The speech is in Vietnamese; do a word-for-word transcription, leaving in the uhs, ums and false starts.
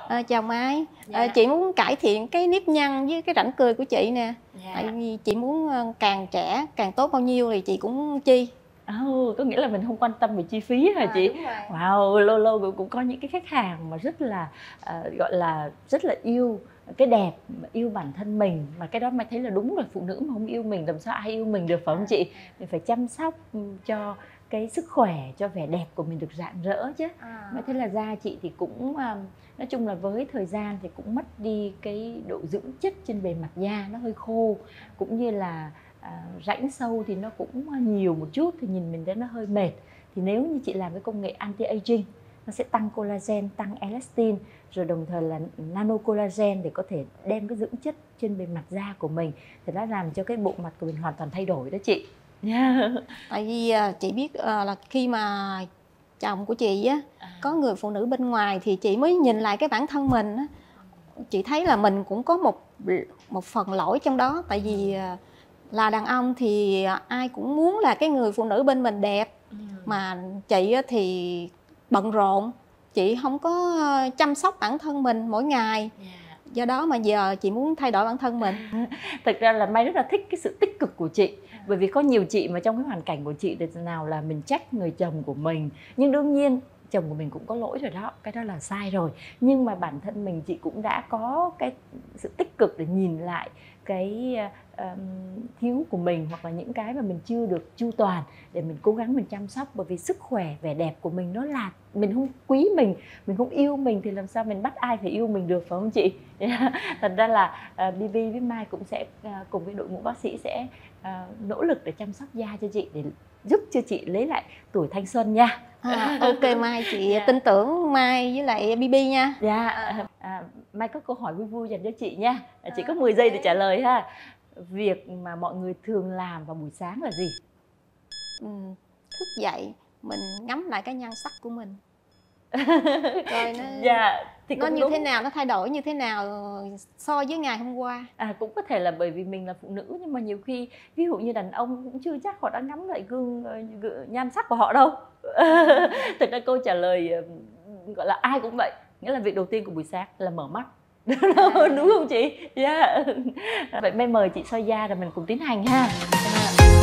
À, chào Mai. Dạ. À, chị muốn cải thiện cái nếp nhăn với cái rãnh cười của chị nè. Dạ. Tại vì chị muốn càng trẻ càng tốt bao nhiêu thì chị cũng chi. Oh, có nghĩa là mình không quan tâm về chi phí hả À, chị? đúng rồi. Wow, lâu lâu cũng, cũng có những cái khách hàng mà rất là uh, gọi là rất là yêu cái đẹp, yêu bản thân mình, mà cái đó Mai thấy là đúng rồi. Phụ nữ mà không yêu mình làm sao ai yêu mình được, phải không chị? Mình phải chăm sóc cho cái sức khỏe, cho vẻ đẹp của mình được rạng rỡ chứ. À. Mai thấy là da chị thì cũng um, nói chung là với thời gian thì cũng mất đi cái độ dưỡng chất trên bề mặt da, nó hơi khô, cũng như là À, rãnh sâu thì nó cũng nhiều một chút, thì nhìn mình thấy nó hơi mệt. Thì nếu như chị làm cái công nghệ anti-aging, nó sẽ tăng collagen, tăng elastin, rồi đồng thời là nano collagen để có thể đem cái dưỡng chất trên bề mặt da của mình, thì nó làm cho cái bộ mặt của mình hoàn toàn thay đổi đó chị. Yeah. Tại vì chị biết là khi mà chồng của chị á có người phụ nữ bên ngoài thì chị mới nhìn lại cái bản thân mình á. Chị thấy là mình cũng có một một phần lỗi trong đó. Tại vì là đàn ông thì ai cũng muốn là cái người phụ nữ bên mình đẹp. Ừ. Mà chị thì bận rộn, chị không có chăm sóc bản thân mình mỗi ngày. Yeah. Do đó mà giờ chị muốn thay đổi bản thân mình. Thực ra là Mai rất là thích cái sự tích cực của chị. Bởi vì có nhiều chị mà trong cái hoàn cảnh của chị thì nào là mình trách người chồng của mình, nhưng đương nhiên chồng của mình cũng có lỗi rồi đó, cái đó là sai rồi. Nhưng mà bản thân mình chị cũng đã có cái sự tích cực để nhìn lại cái um, thiếu của mình, hoặc là những cái mà mình chưa được chu toàn, để mình cố gắng mình chăm sóc. Bởi vì sức khỏe, vẻ đẹp của mình nó là mình không quý mình, mình không yêu mình thì làm sao mình bắt ai phải yêu mình được, phải không chị? Thật ra là uh, bê bê với Mai cũng sẽ uh, cùng với đội ngũ bác sĩ sẽ uh, nỗ lực để chăm sóc da cho chị, để giúp cho chị lấy lại tuổi thanh xuân nha. À, ok Mai, chị yeah. tin tưởng Mai với lại bê bê nha. Dạ. À. À, Mai có câu hỏi vui vui dành cho chị nha. Chị có mười giây để trả lời ha. Việc mà mọi người thường làm vào buổi sáng là gì? Ừ, thức dậy mình ngắm lại cái nhan sắc của mình. Rồi nó, dạ, thì nó như đúng. thế nào, nó thay đổi như thế nào so với ngày hôm qua? À, cũng có thể là bởi vì mình là phụ nữ, nhưng mà nhiều khi ví dụ như đàn ông cũng chưa chắc họ đã ngắm lại gương, gương nhan sắc của họ đâu. Thực ra câu trả lời gọi là ai cũng vậy, nghĩa là việc đầu tiên của buổi sáng là mở mắt. Đúng không chị? Yeah. Vậy Mai mời chị soi da rồi mình cùng tiến hành ha.